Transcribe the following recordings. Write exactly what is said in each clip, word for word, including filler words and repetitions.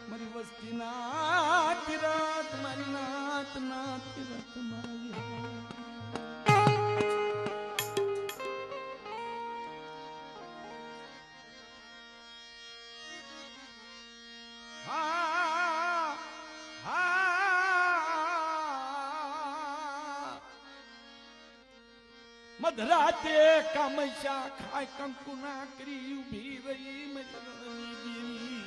મારી વસ્તી ના તીરથ મારી નાત ના તીરથ મારી મધરાતે કામૈયા ખાય કંકુ ના કરી ઉભી રહી મજરની દેવી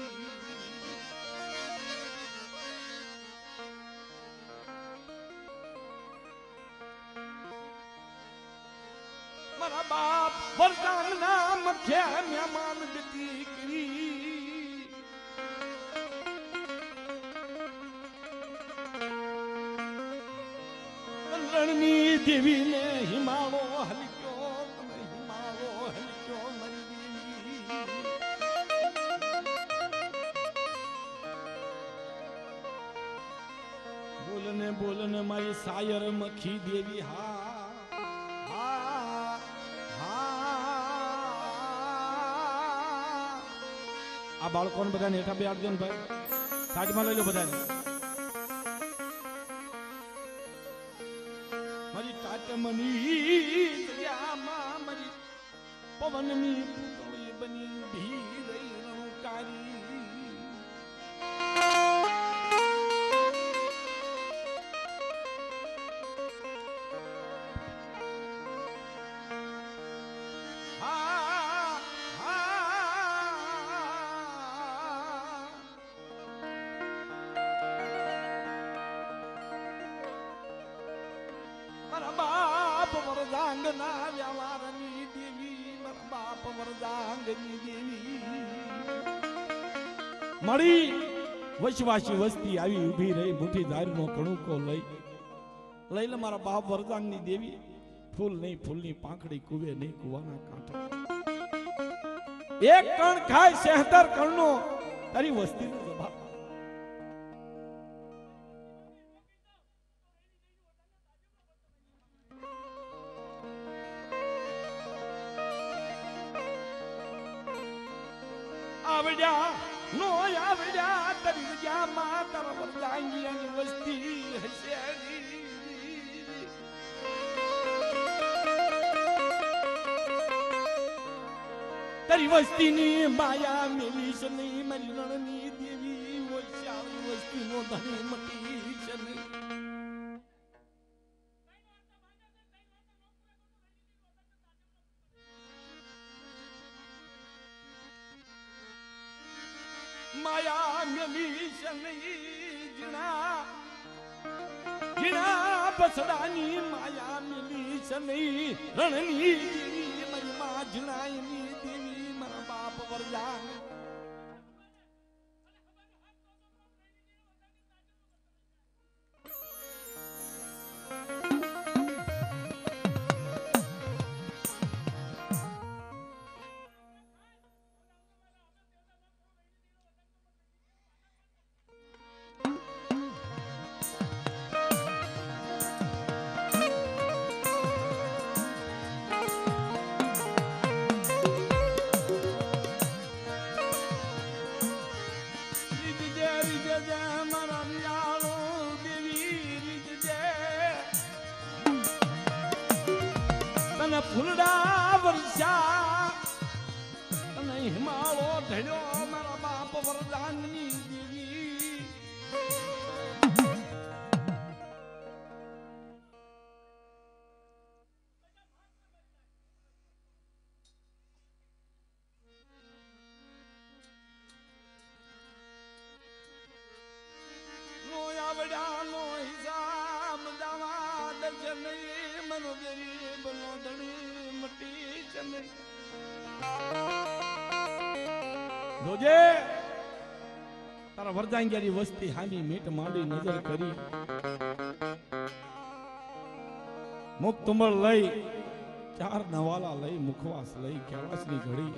મારા બાપ વરદાન ના મખ્યા મહેમાન ગતિ કરી રણની દેવી ને હિમાળો હલક્યો તમે હિમાળો હલક્યો મારી દેવી બોલને બોલને મારી સાયર મખી દેવી હા હા હા આ બાળકોને બધાને હેઠા બેહાડજો ને ભાઈ સાઈડમાં લઈ લો બધાને મની જગ્યામાં મરી પવનની પૂતળી બની ઊભી રહી રણકારી હા હા મારા બાપ વરદાંગના વ્યવહારની દેવી મારા બાપ વરદાંગની દેવી મળી વૈશ્વાસી વસ્તી આવી ઊભી રહી મુઠ્ઠી ધારનો કણુકો લઈ લઈ લે મારા બાપ વરદાંગની દેવી ફૂલ નહીં ફૂલની પાંખડી કુવે નહીં કુવાના કાંઠા એક કણ ખાય સેહતર કણનો તારી વસ્તીનો જવાબ આવડ્યા નો આવડ્યા તરી ગયા માં તારા વરદાંગીની વસ્તી હશે તારી વસ્તીની માયા મેલી છે નહીં મારી રણની દેવી વૈશાળી વસ્તીનો ધણી મટી છે નહીં માયા મેલી છે નહીં જીણા જીણા બસડાની માયા મેલી છે નહીં રણની દેવી મારી માં જીણાની દેવી મારા બાપ વરદાન ફૂલડા વર્ષા અને હિમાળો ઢળ્યો મારા બાપ વરદાનની દેવી નો આવડ્યા નો હિસાબ દાવા દર્શન મનો ગરીબ નો ધણી મટી ચમે જોજે તારા વરદાંગિયાની વસ્તી હામી મીટ માંડી નજર કરી મુખ તુમળ લઈ ચાર નવાલા લઈ મુખવાસ લઈ કેવાસની ઘડી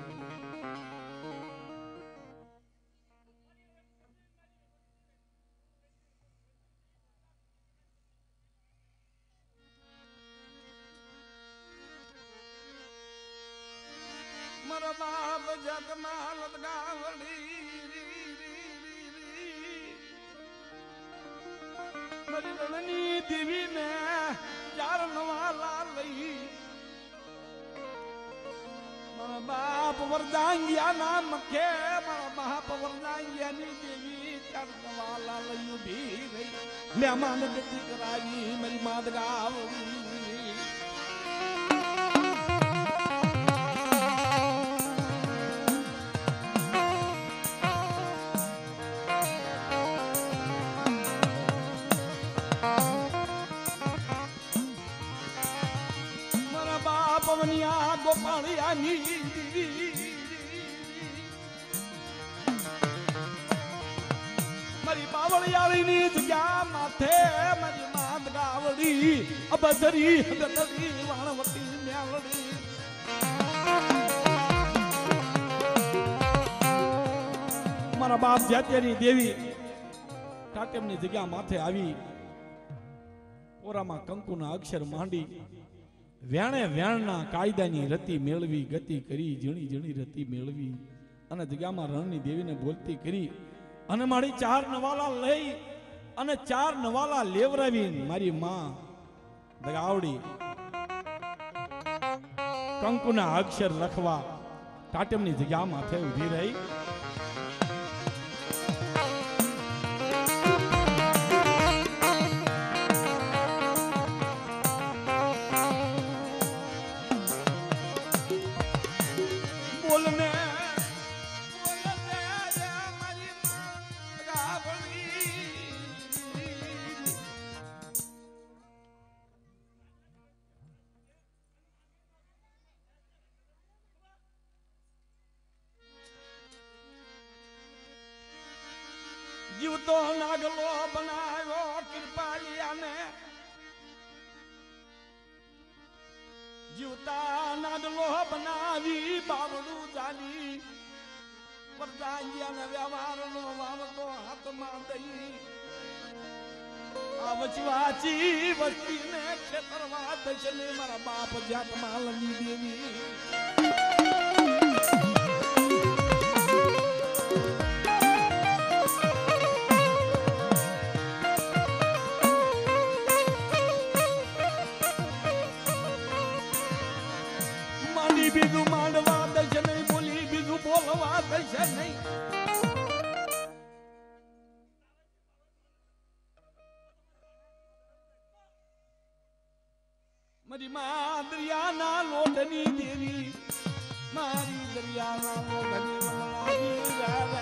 મારા બાપ જગમાં લટકાવડી देवी ने चार नवाला लई मारा बाप वरदांगिया नाम के मारा बाप वरदांगिया नी देवी चार नवाला लई उभी रही मेहमान गति करावी मेरी मात गावड़ी पवनिया गोपालिया नी मरी बावलियाली नी जग्या माथे मरी मात गावड़ी अबसरी गतरी वाणवती म्यावड़ी मारा बाप जात्यनी देवी टाटेमनी जग्या माथे आवी पोरामा कंकुना अक्षर मांडी व्याणे व्याणना कायदानी रति मेळवी गति करी जीणी जीणी रति मेळवी अने जग्यामां रणनी देवीने बोलती करी अने मारी चार नवाला लई अने चार नवाला लेवरावी मारी मां दगावड़ी कंकुना अक्षर लखवा टाटेमनी जग्या माथे उभी रही जीव तो नागलो बनायो कृपालिया ने जीवता नागलो बनावी बावड़ू जाली परदांगिया ने व्यवहार नो वावतो हाथ में दई आवचवाची वस्ती ने क्षेत्रवा दशने मारा बाप जात मालनी देवी बीजू मांडवा दश नहीं बोली बीजू बोलवा दश नहीं मरी मां दरियाना लोटनी देवी मारी दरियाना लोटनी वमलावी राधा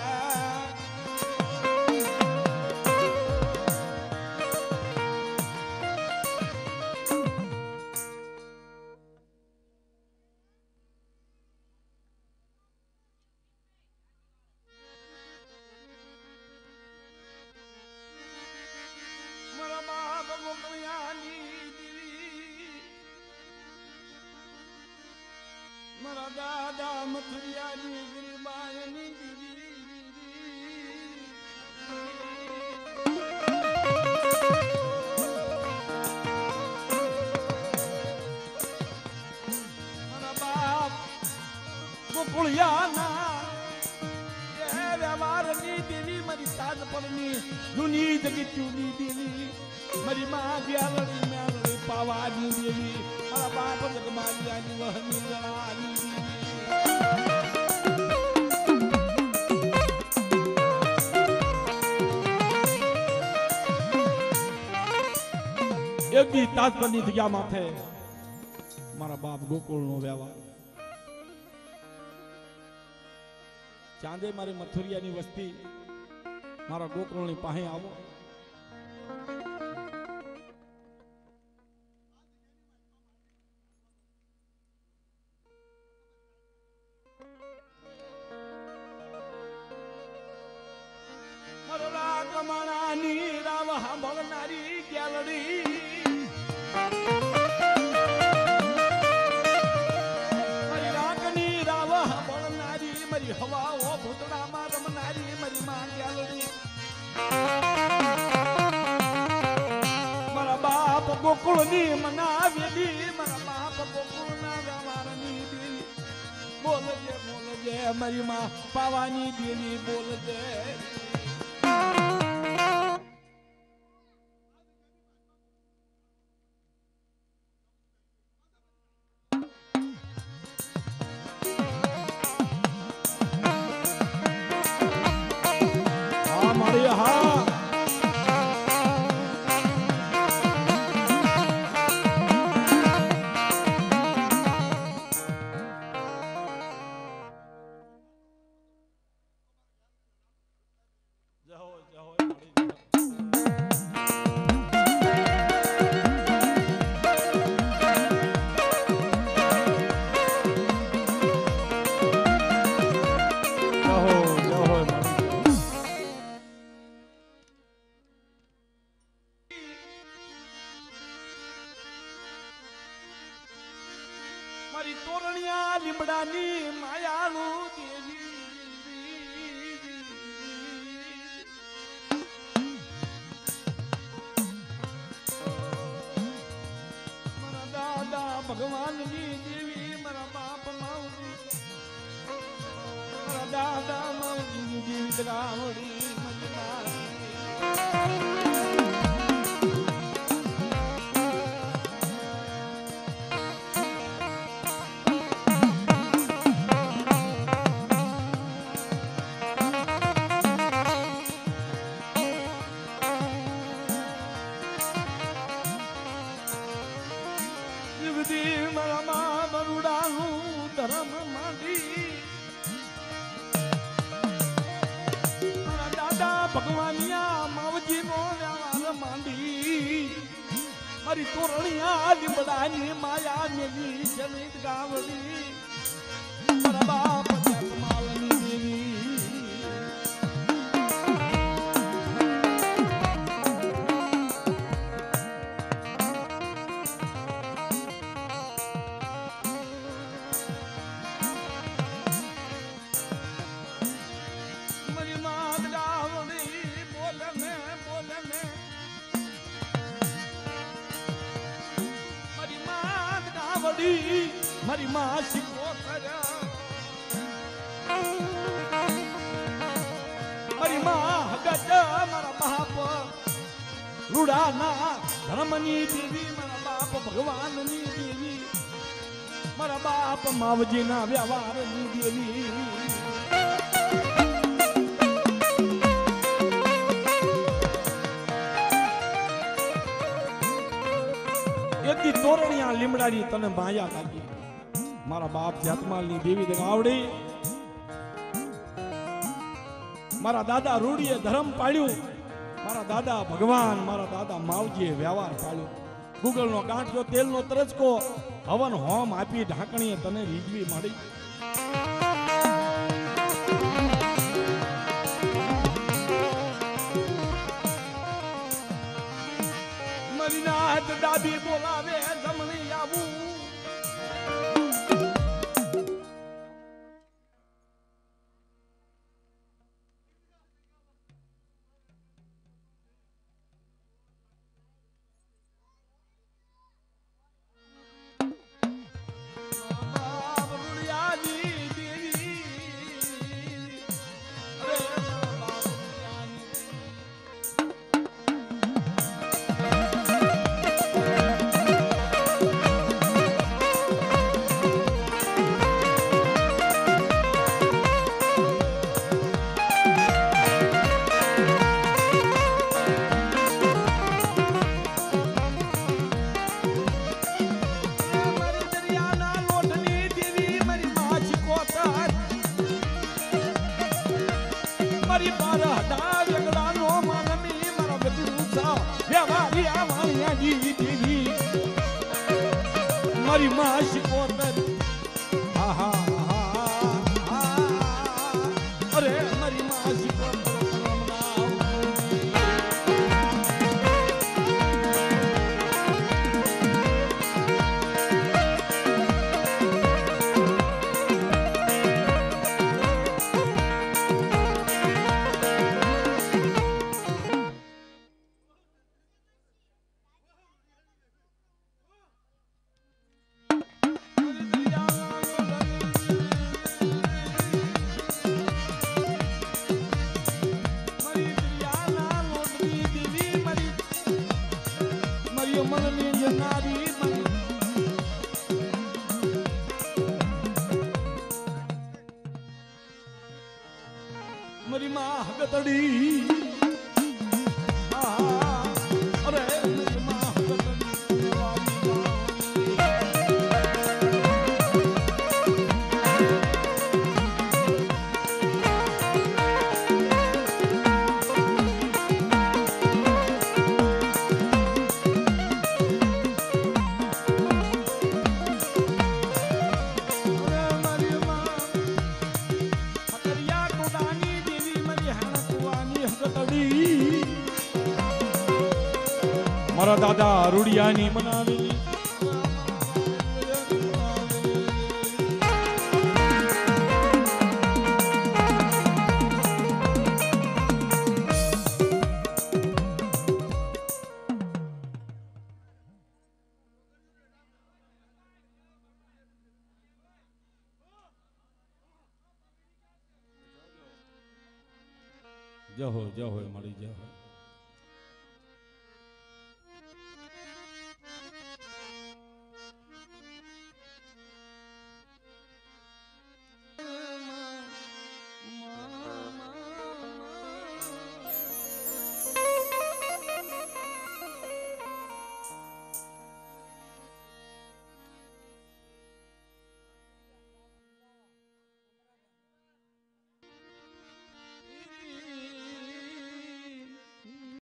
मरा दादा मथुरिया नी गिरबायनी दीदी मरा बाप गोकुलिया ना ये व्यवहार नी देवी मरी ताज परनी दुनी जगी चूनी देवी मरी मां ग्यालड़ी म्यालड़ी पावानी देवी मरा बाप जगमानिया नी वहनी जड़ानी एक दी ताज परनी जग्या माथे मारा बाप गोकुल नो व्यवहार चांदे मारे मथुरिया नी वस्ती मारा गोकुल नी पाहे आवो मरला कमणानी राव सांभळनारी ग्यालडी मरी रागनी राव सांभळनारी मरी हवा ओ भूतड़ा मा रमनारी मरी मां ग्यालडी मारा बाप गोकुल नी मनावेली मारा बाप गोकुल ना व्यवहारनी देवी बोल जे बोल जे मरी मां पावानी देवी बोल जे મારી હા મારી તોરણિયા લીમડાની માયાળુ દેવી મારા દાદા ભગવાનની દેવી મારા બાપ માવજી મારા દાદા માવજીની દેવી દગાવડી ધરમ માંડી મારા દાદા ભગવાનિયા માવજી નો વ્યવહાર માંડી મારી તોરણિયા લીમડાની માયા મેલી જનિત ગાવડી મારા બાપ જતમાલની દેવી મારી માં શીખો મારી માં હગત મારા બાપ રૂડાના ધર્મની દેવી મારા બાપ ભગવાનની દેવી મારા બાપ માવજીના વ્યવહારની દેવી એથી તોરણિયા લીમડાની તને માયા લાગી મારા બાપ જાતમાલની દેવી દગાવડી મારા દાદા રૂડીએ ધર્મ પાડ્યું મારા દાદા ભગવાન મારા દાદા માવજીએ વ્યવહાર પાડ્યો ગુગલનો ગાંઠિયો તેલનો તરજકો હવન હોમ આપી ઢાંકણીએ તને રીઝવી મળી મારી નાત દાદી બોલાવે જમણી આવું મારી માં શીખોતર આહા અરે મારી માં શીખોતર મારી માં હગતડી અરે મારી માં હગતડી વાલી મારા દાદા રૂડિયાની મનાવેલી જય હો જય હો મારી જય હો